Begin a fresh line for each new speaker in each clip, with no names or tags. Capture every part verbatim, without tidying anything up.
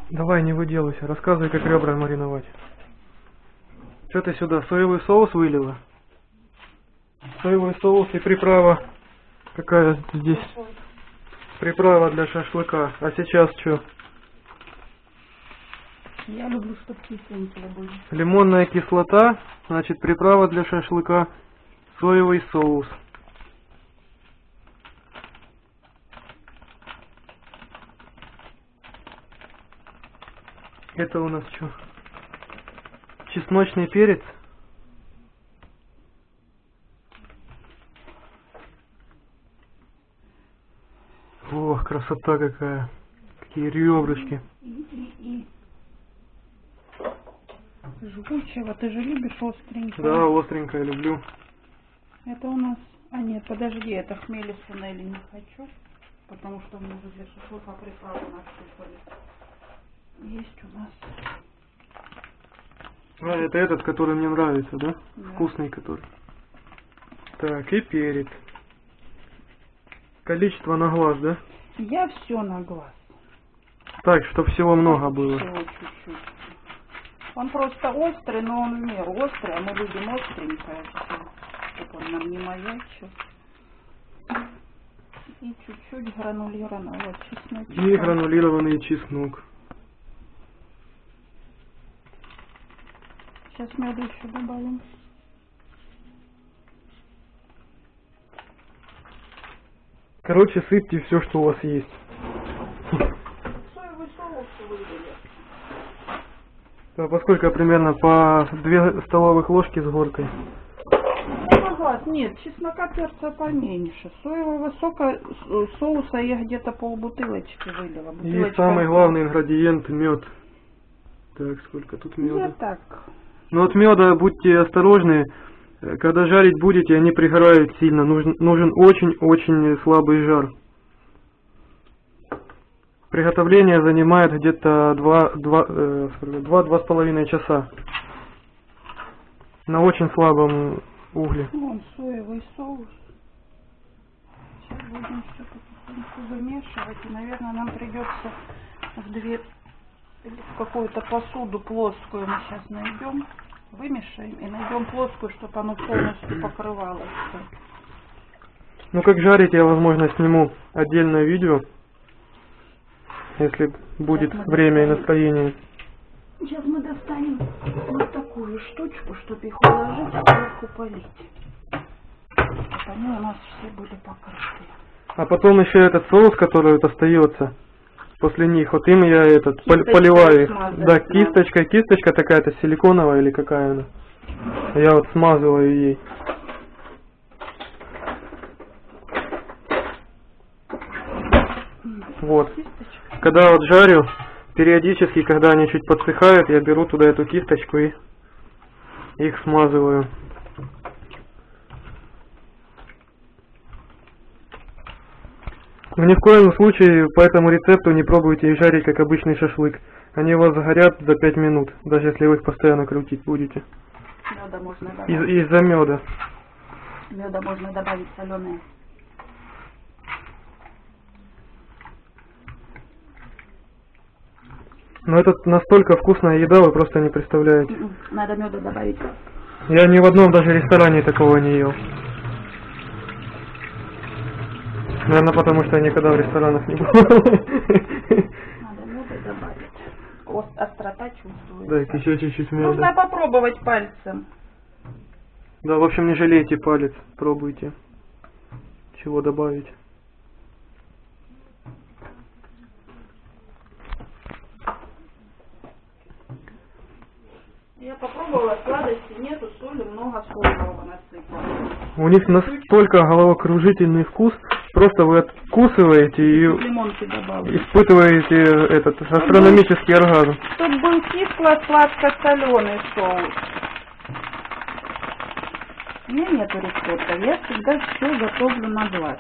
Давай, не выделывайся, рассказывай, как ребра мариновать. Что ты сюда, соевый соус вылила? Соевый соус и приправа. Какая здесь приправа для шашлыка. А сейчас что?
Я люблю, чтобы кисленькие были.
Лимонная кислота, значит приправа для шашлыка, соевый соус. Это у нас что? Чесночный перец. Ох, красота какая. Какие ребрышки.
И, и, и. Жгучего. Ты же любишь остренькое?
Да, остренькое люблю.
Это у нас... А нет, подожди, это хмели сунели не хочу. Потому что мы уже для шашлыка приправу насыпали. Есть у нас.
А, это этот, который мне нравится, да?
Да.
Вкусный который. Так, и перец. Количество на глаз, да?
Я все на глаз.
Так, чтобы всего много было.
Всего чуть-чуть. Он просто острый, но он в меру острый, а мы любим остренькое все. Чтобы он нам не маячил. И чуть-чуть гранулированного чесночка.
И гранулированный чеснок.
Сейчас меду еще добавим.
Короче, сыпьте все, что у вас есть.
Соевый соус вывели.
А поскольку примерно по две столовых ложки с горкой.
Ага, нет, чеснока, перца поменьше. Соевого сока, соуса я где-то полбутылочки вылила.
И самый главный ингредиент — мед. Так, сколько тут меда?
Я так.
Но от меда будьте осторожны. Когда жарить будете, они пригорают сильно. Нужен, нужен очень-очень слабый жар. Приготовление занимает где-то два-два с половиной часа. На очень слабом угле.
Вон соевый соус. Сейчас будем все потихоньку вымешивать. И, наверное, нам придется в две в какую-то посуду плоскую мы сейчас найдем. Вымешаем и найдем плоскую, чтобы оно полностью покрывалось.
Ну, как жарить, я, возможно, сниму отдельное видео, если будет время и настроение.
Сейчас мы достанем вот такую штучку, чтобы их уложить, а сверху полить. Чтобы они у нас все были покрыты.
А потом еще этот соус, который вот остается после них, вот им я этот
Кисточкой
поливаю их.
смазать,
Да,
да.
кисточка, кисточка такая-то силиконовая или какая она. Я вот смазываю ей. Вот.
Кисточка.
Когда вот жарю, периодически, когда они чуть подсыхают, я беру туда эту кисточку и их смазываю. Но ни в коем случае по этому рецепту не пробуйте их жарить как обычный шашлык. Они у вас загорят за пять минут, даже если вы их постоянно крутить будете.
Меда можно добавить.
Из- Из-за меда.
Меда можно добавить соленое.
Но это настолько вкусная еда, вы просто не представляете.
Надо меда добавить.
Я ни в одном даже ресторане такого не ел. Наверное, потому что я никогда в ресторанах не был.
Надо меда добавить. Ост- острота чувствуется.
Да, еще чуть-чуть
Нужно
меда.
попробовать пальцем.
Да, в общем, не жалейте палец, пробуйте. Чего добавить.
Я попробовала, сладости нету, соли много, соевого насыпала.
У них настолько головокружительный вкус, просто вы откусываете и
Лимонки добавлю.
испытываете этот астрономический оргазм.
Тут был кисло-сладко-соленый соус. У меня нету рецепта, я всегда все готовлю на глаз.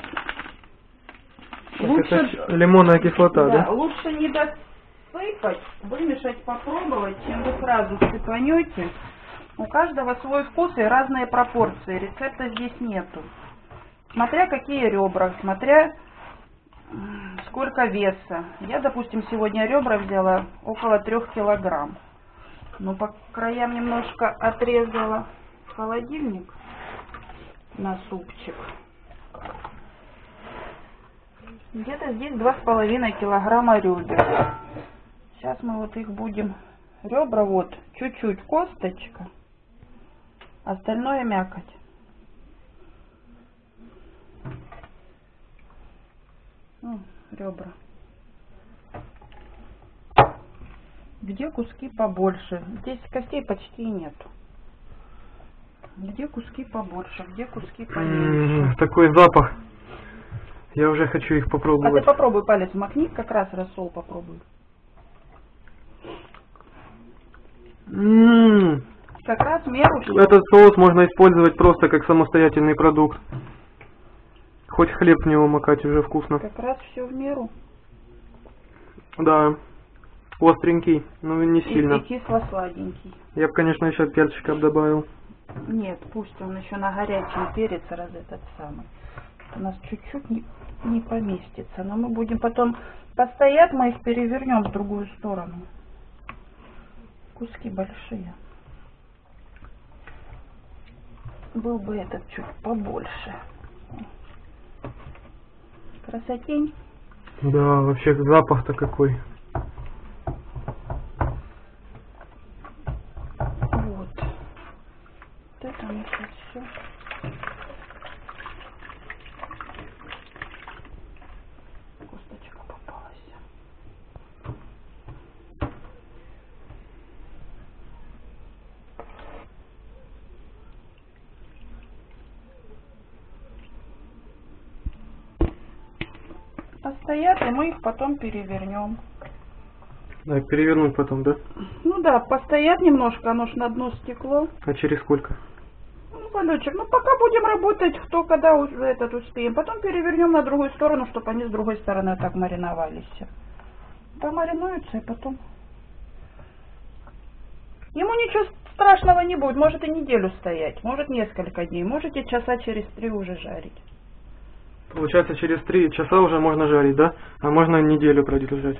Вот это лимонная кислота,
да,
да?
лучше не досыпать, вымешать, попробовать, чем вы сразу сыпанете. У каждого свой вкус и разные пропорции, рецепта здесь нету. Смотря какие ребра, смотря Сколько веса? Я, допустим, сегодня ребра взяла около трех килограмм. Но по краям немножко отрезала холодильник на супчик. Где-то здесь два с половиной килограмма ребер. Сейчас мы вот их будем... Ребра вот чуть-чуть косточка, остальное мякоть. Ну, ребра. Где куски побольше? Здесь костей почти нету. Где куски побольше, где куски поменьше?
М-м, такой запах. Я уже хочу их попробовать.
А ты попробуй палец макни, как раз рассол попробуй.
М-м-м.
Как раз в меру.
Этот соус можно использовать просто как самостоятельный продукт. Хоть хлеб в него макать, уже вкусно.
Как раз все в меру.
Да. Остренький, но не сильно.
И, и кисло-сладенький.
Я бы, конечно, еще перчика добавил.
Нет, пусть он еще на горячий перец, раз этот самый. У нас чуть-чуть не, не поместится. Но мы будем потом постоять, мы их перевернем в другую сторону. Куски большие. Был бы этот чуть побольше. Красотень.
Да, вообще запах-то какой.
Вот. Вот это мы сейчас все. Косточка попалась. Постоят, и мы их потом перевернем.
Да, перевернуть потом, да?
Ну да, постоят немножко, оно ж на дно стекло.
А через сколько?
Ну, Валечек, ну пока будем работать, кто когда уже этот успеем. Потом перевернем на другую сторону, чтобы они с другой стороны так мариновались. Помаринуются и потом. Ему ничего страшного не будет, может и неделю стоять, может несколько дней, можете часа через три уже жарить.
Получается, через три часа уже можно жарить, да? А можно неделю продержать.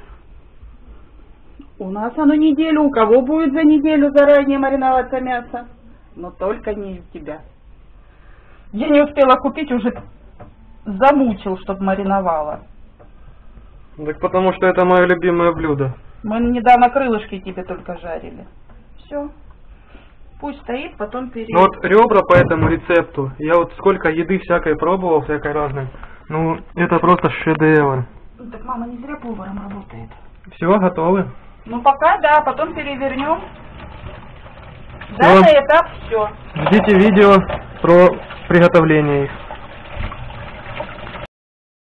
У нас оно неделю. У кого будет за неделю заранее мариноваться мясо? Но только не у тебя. Я не успела купить, уже замучил, чтобы мариновала.
Так потому что это мое любимое блюдо.
Мы недавно крылышки тебе только жарили. Все. Пусть стоит, потом перейдем.
Ну вот ребра по этому рецепту. Я вот сколько еды всякой пробовал, всякой разной. Ну, это просто шедевр.
Ну, так мама не зря поваром работает.
Все, готовы?
Ну пока да, потом перевернем. Данный этап все.
Ждите видео про приготовление их.